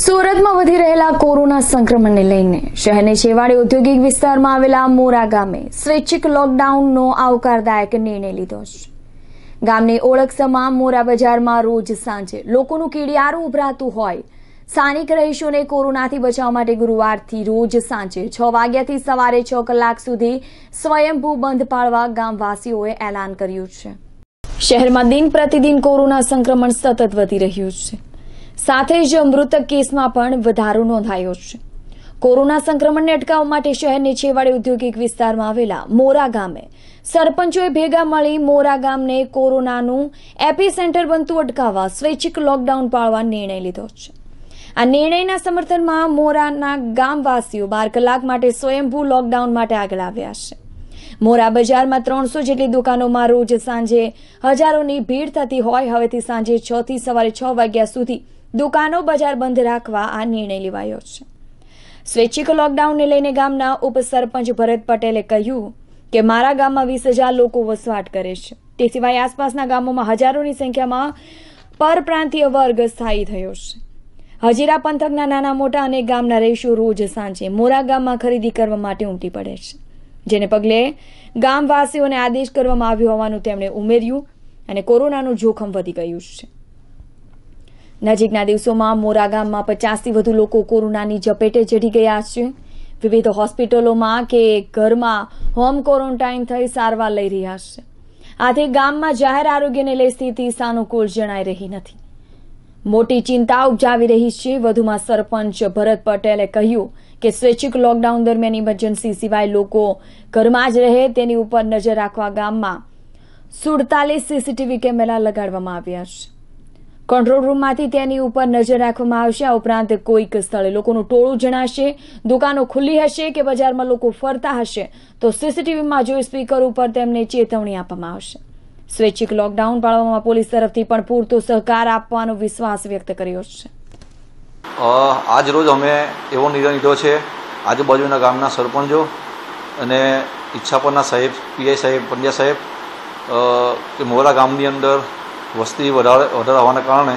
સુરતમાં વધી રહેલા કોરોના સંક્રમણને લઈને શહેરની છેવાડે ઔદ્યોગિક વિસ્તારમાં આવેલા મોરા ગામે સ્વૈચ્છિક લોકડાઉનનો આવકારદાયક નિર્ણય લીધો છે। ગામની ઓળખ સમા મોરા બજારમાં રોજ સાંજે લોકોનું કીડિયારું ઉભરાતું હોય સ્થાનિક રહીશોને કોરોનાથી બચાવવા માટે ગુરુવારથી રોજ સાંજે 6 વાગ્યાથી સવારે 6 કલાક સુધી સ્વયંભૂ બંધ પાળવા ગામવાસીઓએ એલાન કર્યું છે। શહેરમાં દિન પ્રતિદિન કોરોના સંક્રમણ સતત વધી રહ્યું છે, સાથે જ મૃતક કેસમાં પણ વધારો નોંધાયો છે। કોરોના સંક્રમણને અટકાવવા માટે શહેરની છેવાડે ઔદ્યોગિક વિસ્તારમાં આવેલા મોરા ગામે સરપંચોએ ભેગા મળી મોરા ગામને કોરોનાનું એપી સેન્ટર બનતું અટકાવવા સ્વૈચ્છિક લોકડાઉન પાળવા નિર્ણય લીધો છે। આ નિર્ણયના સમર્થનમાં મોરાના ગામવાસીઓ 12 કલાક માટે સ્વયંભૂ લોકડાઉન માટે આગળ આવ્યા છે। મોરા બજારમાં 300 જેટલી દુકાનોમાં રોજ સાંજે હજારોની ભીડ થતી હોય હવેથી સાંજે 6 થી સવારે 6 વાગ્યા સુધી દુકાનો બજાર બંધ રાખવા આ નિર્ણય લેવાયો છે। સ્વૈચ્છિક લોકડાઉનને લઈને ગામના ઉપસરપંચ ભરત પટેલે કહ્યું કે મારા ગામમાં 20,000 લોકો વસવાટ કરે છે, તે સિવાય આસપાસના ગામોમાં હજારોની સંખ્યામાં પરપ્રાંતીય વર્ગ સ્થાયી થયો છે। હજીરા પંથકના નાના મોટા અનેક ગામના રહીશો રોજ સાંજે મોરા ગામમાં ખરીદી કરવા માટે ઉમટી પડે છે, જેને પગલે ગામવાસીઓને આદેશ કરવામાં આવ્યો હોવાનું તેમણે ઉમેર્યું અને કોરોનાનું જોખમ વધી ગયું છે। નજીકના દિવસોમાં મોરા ગામમાં 50થી વધુ લોકો કોરોનાની ઝપેટે ચઢી ગયા છે। વિવિધ હોસ્પિટલોમાં કે ઘરમાં હોમ ક્વોરન્ટાઇન થઈ સારવાર લઈ રહ્યા છે। આથી ગામમાં જાહેર આરોગ્યને લઈ સ્થિતિ સાનુકૂળ જણાઈ રહી નથી, મોટી ચિંતા ઉપજાવી રહી છે। વધુમાં સરપંચ ભરત પટેલે કહ્યું કે સ્વૈચ્છિક લોકડાઉન દરમિયાન ઇમરજન્સી સિવાય લોકો ઘરમાં જ રહે તેની ઉપર નજર રાખવા ગામમાં 47 સીસીટીવી કેમેરા લગાડવામાં આવ્યા છે। કંટ્રોલ રૂમમાંથી તેની ઉપર નજર રાખવામાં આવશે। આ ઉપરાંત કોઈક સ્થળે લોકોનું ટોળું જણાશે, દુકાનો ખુલ્લી હશે કે બજારમાં લોકો ફરતા હશે તો સીસીટીવીમાં જોઈ સ્પીકર ઉપર તેમને ચેતવણી આપવામાં આવશે। સ્વૈચ્છિક લોકડાઉન પાળવામાં પોલીસ તરફથી પણ પૂરતો સહકાર આપવાનો વિશ્વાસ વ્યક્ત કર્યો છે। આજ રોજ અમે એવો નિર્ણય લીધો છે, આજુબાજુના ગામના સરપંચો અને ઈચ્છાપરના સાહેબ, પીઆઈ સાહેબ, પંડ્યા સાહેબ કે મોરા ગામની અંદર વસ્તી વધારે હોવાના કારણે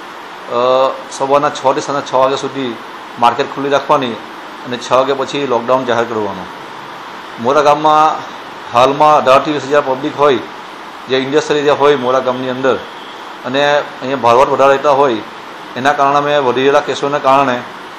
સવારના 6 થી સાંજના 6 વાગ્યા સુધી માર્કેટ ખુલ્લી રાખવાની અને 6 વાગ્યા પછી લોકડાઉન જાહેર કરવાનું। મોરા ગામમાં હાલમાં 18 થી 20,000 પબ્લિક હોય, જે ઇન્ડસ્ટ્રી એરિયા હોય મોરા ગામની અંદર, અને અહીંયા ભાડવટ વધારે રહેતા હોય, એના કારણે અમે વધી રહેલા કેસોને કારણે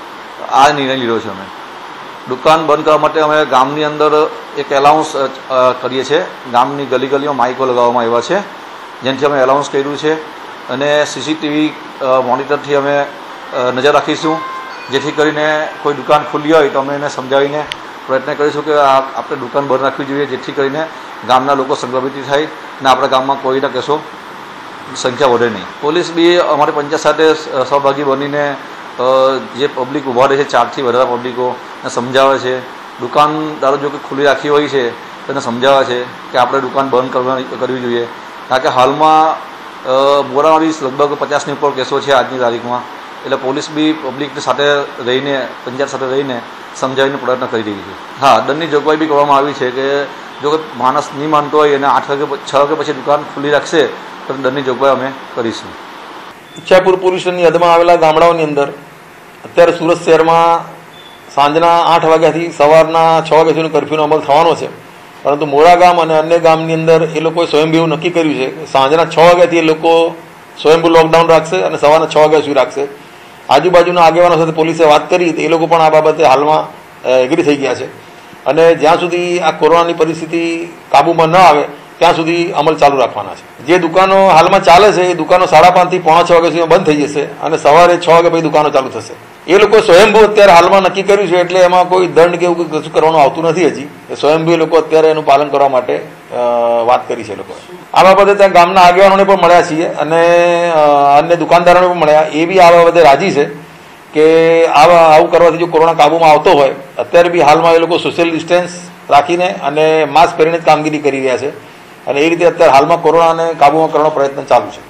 આ નિર્ણય લીધો છે। અમે દુકાન બંધ કરવા માટે અમે ગામની અંદર એક એલાઉન્સ કરીએ છીએ। ગામની ગલી ગલીમાં માઇકો લગાવવામાં આવ્યા છે, જેનાથી અમે એલાઉન્સ કર્યું છે, અને સીસીટીવી મોનિટરથી અમે નજર રાખીશું, જેથી કરીને કોઈ દુકાન ખુલ્લી હોય તો અમે એને સમજાવીને પ્રયત્ન કરીશું કે આપણે દુકાન બંધ રાખવી જોઈએ, જેથી કરીને ગામના લોકો સંક્રમિત થાય અને આપણા ગામમાં કોઈના કેસો સંખ્યા વધે નહીં। પોલીસ બી અમારી પંચાયત સાથે સહભાગી બનીને જે પબ્લિક ઊભા રહે છે, 4 થી વધારે પબ્લિકોને સમજાવે છે। દુકાનદારો જો કે ખુલ્લી રાખી હોય છે તેને સમજાવે છે કે આપણે દુકાન બંધ કરવી જોઈએ, કારણ કે હાલમાં મોરામાં બી લગભગ 50ની ઉપર કેસો છે આજની તારીખમાં। એટલે પોલીસ બી પબ્લિક સાથે રહીને, પંચાયત સાથે રહીને સમજાવીને પ્રયત્ન કરી રહી છે। હા, દંડની જોગવાઈ બી કરવામાં આવી છે કે જો કે માણસ નહીં માનતો હોય અને 6 વાગ્યા પછી દુકાન ખુલ્લી રાખશે તો દંડની જોગવાઈ અમે કરીશું। ઈચ્છાપુર પોલીસ સ્ટેશનની હદમાં આવેલા ગામડાઓની અંદર અત્યારે સુરત શહેરમાં સાંજના 8 વાગ્યાથી સવારના 6 વાગ્યા સુધીનો કર્ફ્યુનો અમલ થવાનો છે, પરંતુ મોરા ગામ અને અન્ય ગામની અંદર એ લોકોએ સ્વયંભૂ નક્કી કર્યું છે કે સાંજના 6 વાગ્યાથી એ લોકો સ્વયંભૂ લોકડાઉન રાખશે અને સવારના 6 વાગ્યા સુધી રાખશે। આજુબાજુના આગેવાનો સાથે પોલીસે વાત કરી તો એ લોકો પણ આ બાબતે હાલમાં એગ્રી થઈ ગયા છે, અને જ્યાં સુધી આ કોરોનાની પરિસ્થિતિ કાબૂમાં ન આવે ત્યાં સુધી અમલ ચાલુ રાખવાના છે। જે દુકાનો હાલમાં ચાલે છે એ દુકાનો 5:30 થી 5:45 વાગ્યા સુધીમાં બંધ થઈ જશે અને સવારે 6 વાગ્યા પછી દુકાનો ચાલુ થશે। એ લોકો સ્વયંભૂ અત્યારે હાલમાં નક્કી કર્યું છે, એટલે એમાં કોઈ દંડ કે એવું કશું કરવાનું આવતું નથી હજી। એ સ્વયંભૂ લોકો અત્યારે એનું પાલન કરવા માટે વાત કરી છે લોકોએ। આ બાબતે ત્યાં ગામના આગેવાનોને પણ મળ્યા છીએ અને અન્ય દુકાનદારોને પણ મળ્યા, એ બી આ બાબતે રાજી છે કે આવું કરવાથી જો કોરોના કાબૂમાં આવતો હોય, અત્યારે બી હાલમાં એ લોકો સોશિયલ ડિસ્ટન્સ રાખીને અને માસ્ક પહેરીને જ કામગીરી કરી રહ્યા છે, અને એ રીતે અત્યારે હાલમાં કોરોનાને કાબૂમાં કરવાનો પ્રયત્ન ચાલુ છે।